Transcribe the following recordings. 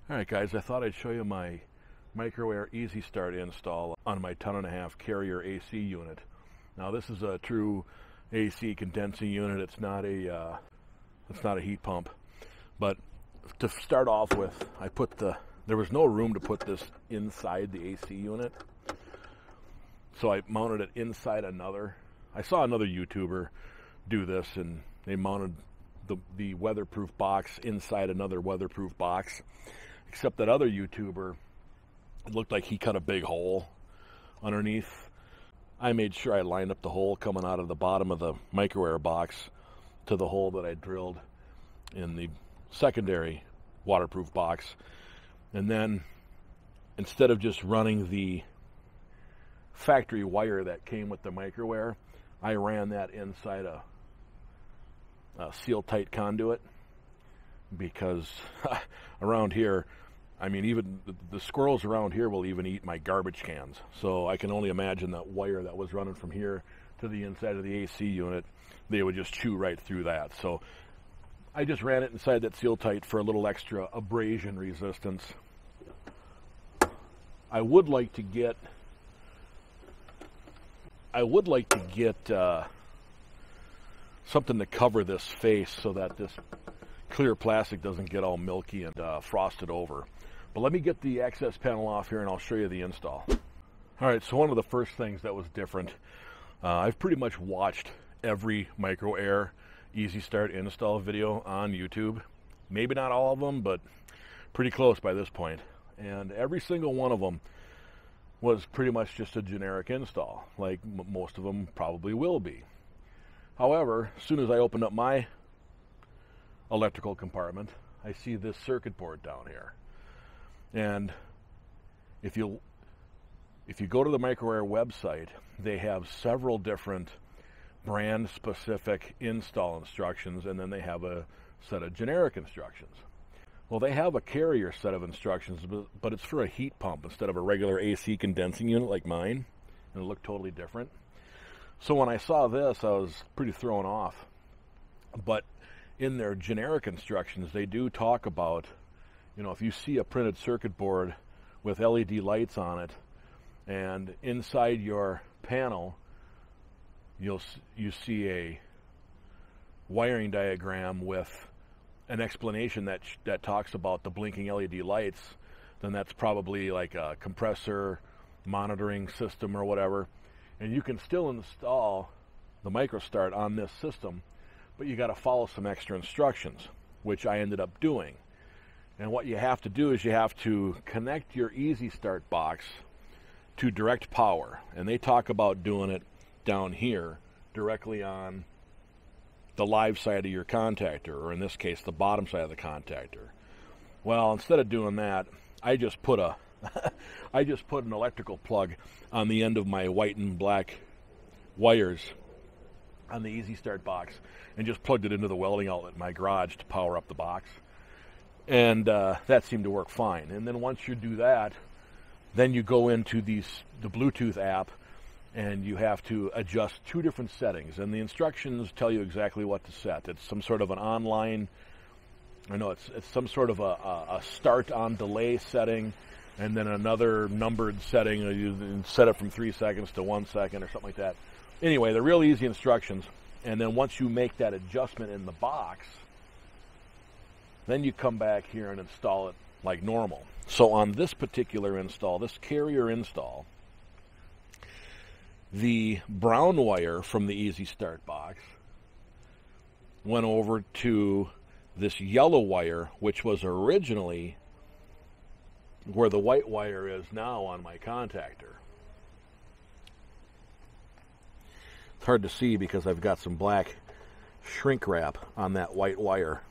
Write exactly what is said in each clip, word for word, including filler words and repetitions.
Alright guys, I thought I'd show you my micro air easy start install on my ton and a half carrier A C unit. Now this is a true A C condensing unit. It's not a uh, it's not a heat pump. But to start off with, I put the there was no room to put this inside the A C unit. So I mounted it inside another. I saw another YouTuber do this, and they mounted the the weatherproof box inside another weatherproof box. Except that other YouTuber, it looked like he cut a big hole underneath. I made sure I lined up the hole coming out of the bottom of the micro air box to the hole that I drilled in the secondary waterproof box. And then instead of just running the factory wire that came with the micro air, I ran that inside a, a seal tight conduit, because around here, I mean, even the, the squirrels around here will even eat my garbage cans. So I can only imagine that wire that was running from here to the inside of the A C unit, they would just chew right through that. So I just ran it inside that seal tight for a little extra abrasion resistance. I would like to get, I would like to get uh, something to cover this face so that this clear plastic doesn't get all milky and uh, frosted over. But let me get the access panel off here and I'll show you the install. Alright, so one of the first things that was different, uh, I've pretty much watched every micro air easy start install video on YouTube. Maybe not all of them, but pretty close by this point. And every single one of them was pretty much just a generic install, like m most of them probably will be. However, as soon as I opened up my electrical compartment, I see this circuit board down here. And if you if you go to the micro air website, they have several different brand specific install instructions, and then they have a set of generic instructions. Well, they have a carrier set of instructions, but, but it's for a heat pump instead of a regular A C condensing unit like mine, and it looked totally different. So when I saw this, I was pretty thrown off. But in their generic instructions, they do talk about, you know, if you see a printed circuit board with L E D lights on it, and inside your panel, you'll you see a wiring diagram with an explanation that that talks about the blinking L E D lights, then that's probably like a compressor monitoring system or whatever. And you can still install the MicroStart on this system, but you got to follow some extra instructions, which I ended up doing. And what you have to do is you have to connect your Easy Start box to direct power. And they talk about doing it down here, directly on the live side of your contactor, or in this case, the bottom side of the contactor. Well, instead of doing that, I just put a I just put an electrical plug on the end of my white and black wires on the Easy Start box, and just plugged it into the welding outlet in my garage to power up the box. And uh, that seemed to work fine. And then once you do that, then you go into these, the Bluetooth app, and you have to adjust two different settings. And the instructions tell you exactly what to set. It's some sort of an online, I know it's, it's some sort of a, a, a start on delay setting, and then another numbered setting. You set it from three seconds to one second or something like that. Anyway, they're real easy instructions. And then once you make that adjustment in the box, then you come back here and install it like normal. So on this particular install, this carrier install, the brown wire from the Easy Start box went over to this yellow wire, which was originally where the white wire is now on my contactor. It's hard to see because I've got some black shrink wrap on that white wire.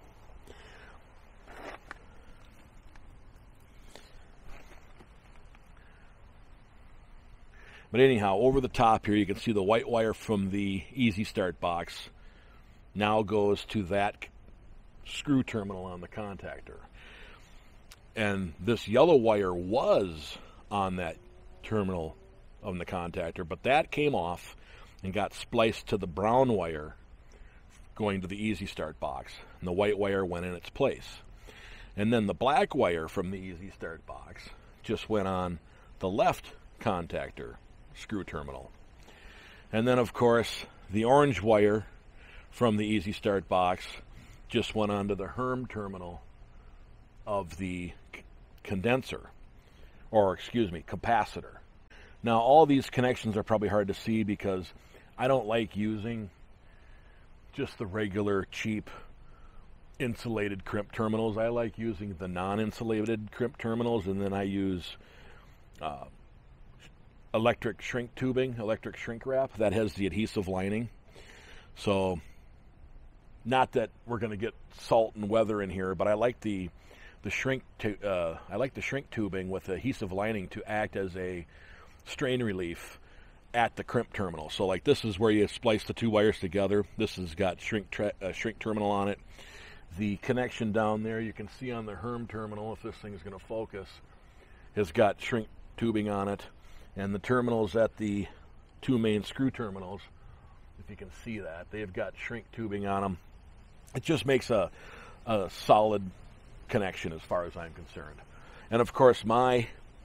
But anyhow, over the top here, you can see the white wire from the Easy Start box now goes to that screw terminal on the contactor. And this yellow wire was on that terminal on the contactor, but that came off and got spliced to the brown wire going to the Easy Start box. And the white wire went in its place. And then the black wire from the Easy Start box just went on the left contactor screw terminal. And then, of course, the orange wire from the Easy Start box just went onto the Herm terminal of the c- condenser, or excuse me, capacitor. Now, all these connections are probably hard to see because I don't like using just the regular cheap insulated crimp terminals. I like using the non-insulated crimp terminals, and then I use uh, electric shrink tubing, electric shrink wrap that has the adhesive lining. So, not that we're going to get salt and weather in here, but I like the the shrink tu- uh, I like the shrink tubing with the adhesive lining to act as a strain relief at the crimp terminal. So, like, this is where you splice the two wires together. This has got shrink tra- uh, shrink terminal on it. The connection down there, you can see on the Herm terminal, if this thing is going to focus, has got shrink tubing on it. And the terminals at the two main screw terminals, if you can see that, they've got shrink tubing on them. It just makes a, a solid connection as far as I'm concerned. And of course, my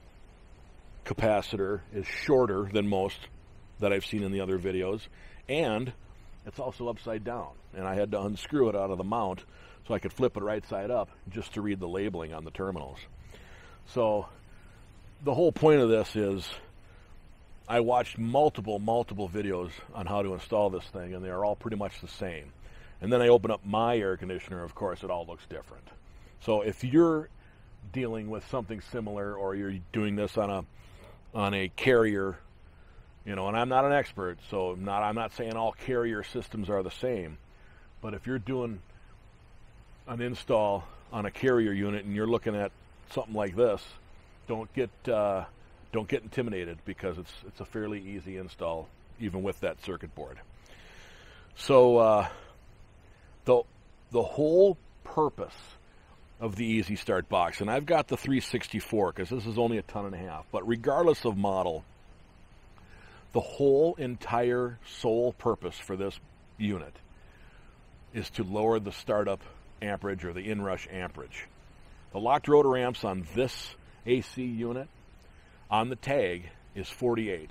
capacitor is shorter than most that I've seen in the other videos, and it's also upside down. And I had to unscrew it out of the mount so I could flip it right side up just to read the labeling on the terminals. So the whole point of this is I watched multiple, multiple videos on how to install this thing, and they are all pretty much the same. And then I open up my air conditioner, of course, it all looks different. So if you're dealing with something similar, or you're doing this on a on a carrier, you know, and I'm not an expert, so I'm not, I'm not saying all carrier systems are the same, but if you're doing an install on a carrier unit and you're looking at something like this, don't get uh, don't get intimidated, because it's it's a fairly easy install, even with that circuit board. So uh, the the whole purpose of the Easy Start box, and I've got the three sixty-four because this is only a ton and a half, but regardless of model, the whole entire sole purpose for this unit is to lower the startup amperage, or the inrush amperage. The locked rotor amps on this A C unit on the tag is forty-eight.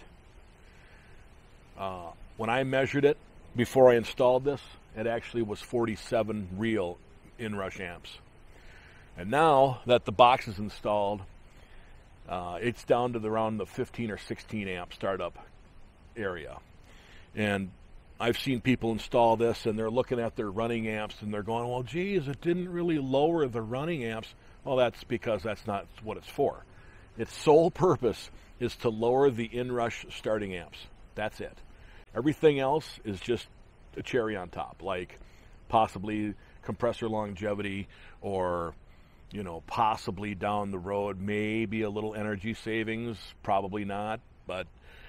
Uh, when I measured it before I installed this, it actually was forty-seven real inrush amps. And now that the box is installed, uh, it's down to the, around the fifteen or sixteen amp startup area. And I've seen people install this, and they're looking at their running amps, and they're going, well, geez, it didn't really lower the running amps. Well, that's because that's not what it's for. Its sole purpose is to lower the inrush starting amps. That's it. Everything else is just a cherry on top, like possibly compressor longevity, or, you know, possibly down the road, maybe a little energy savings, probably not, but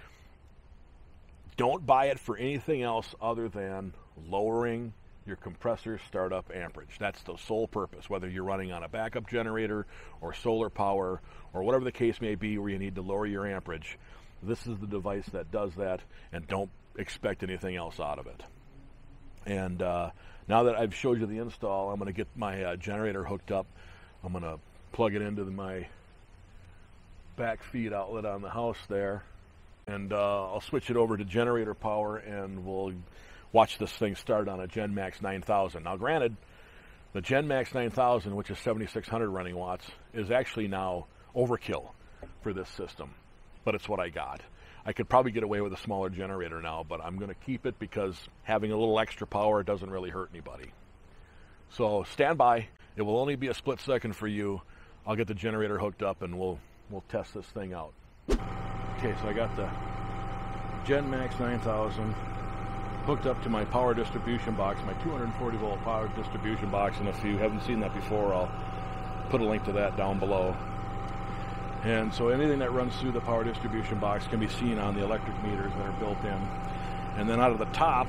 don't buy it for anything else other than lowering your compressor startup amperage. That's the sole purpose, whether you're running on a backup generator or solar power or whatever the case may be where you need to lower your amperage. This is the device that does that, and don't expect anything else out of it. And uh, now that I've showed you the install, I'm going to get my uh, generator hooked up. I'm going to plug it into the, my back feed outlet on the house there. And uh, I'll switch it over to generator power, and we'll watch this thing start on a Genmax nine thousand. Now, granted, the Genmax nine thousand, which is seventy-six hundred running watts, is actually now overkill for this system, but it's what I got. I could probably get away with a smaller generator now, but I'm going to keep it because having a little extra power doesn't really hurt anybody. So stand by. It will only be a split second for you. I'll get the generator hooked up, and we'll we'll test this thing out. Okay, so I got the Genmax nine thousand hooked up to my power distribution box, my two hundred forty volt power distribution box, and if you haven't seen that before, I'll put a link to that down below. And so anything that runs through the power distribution box can be seen on the electric meters that are built in. And then out of the top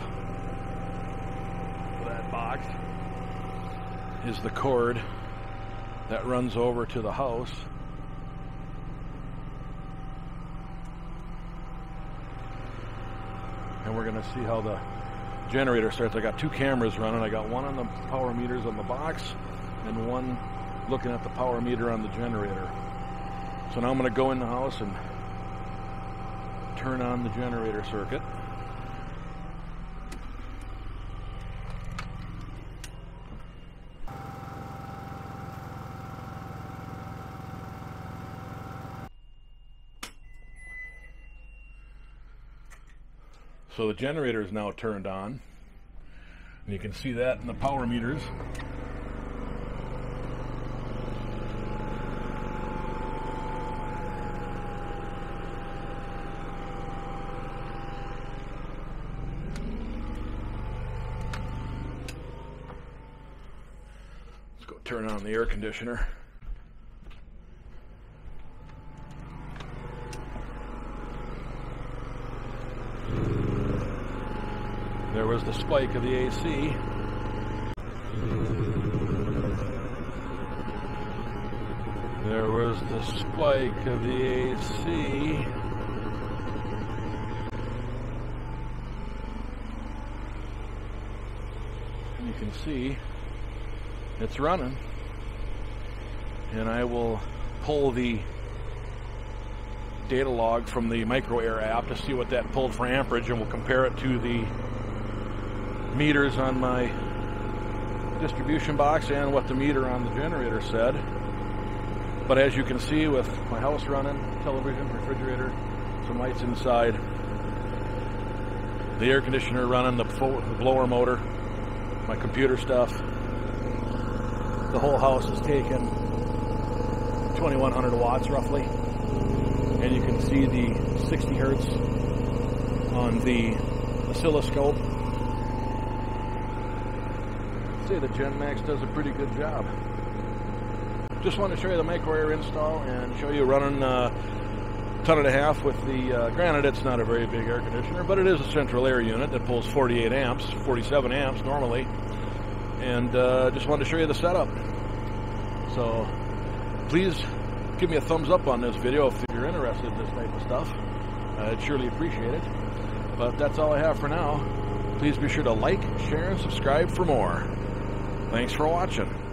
of that box is the cord that runs over to the house. And we're going to see how the generator starts. I got two cameras running. I got one on the power meters on the box and one looking at the power meter on the generator. So now I'm going to go in the house and turn on the generator circuit. So the generator is now turned on, and you can see that in the power meters. Let's go turn on the air conditioner. There was the spike of the A C. There was the spike of the A C. And you can see it's running. And I will pull the data log from the Micro Air app to see what that pulled for amperage, and we'll compare it to the meters on my distribution box and what the meter on the generator said. But as you can see, with my house running, television, refrigerator, some lights inside, the air conditioner running, the blower motor, my computer stuff, the whole house is taking twenty-one hundred watts roughly, and you can see the sixty hertz on the oscilloscope. I'd say the Genmax does a pretty good job. Just wanted to show you the Micro Air install and show you running a ton and a half with the, uh, granted it's not a very big air conditioner, but it is a central air unit that pulls forty-eight amps, forty-seven amps normally, and uh, just wanted to show you the setup. So please give me a thumbs up on this video if you're interested in this type of stuff. I'd surely appreciate it. But that's all I have for now. Please be sure to like, share, and subscribe for more. Thanks for watching.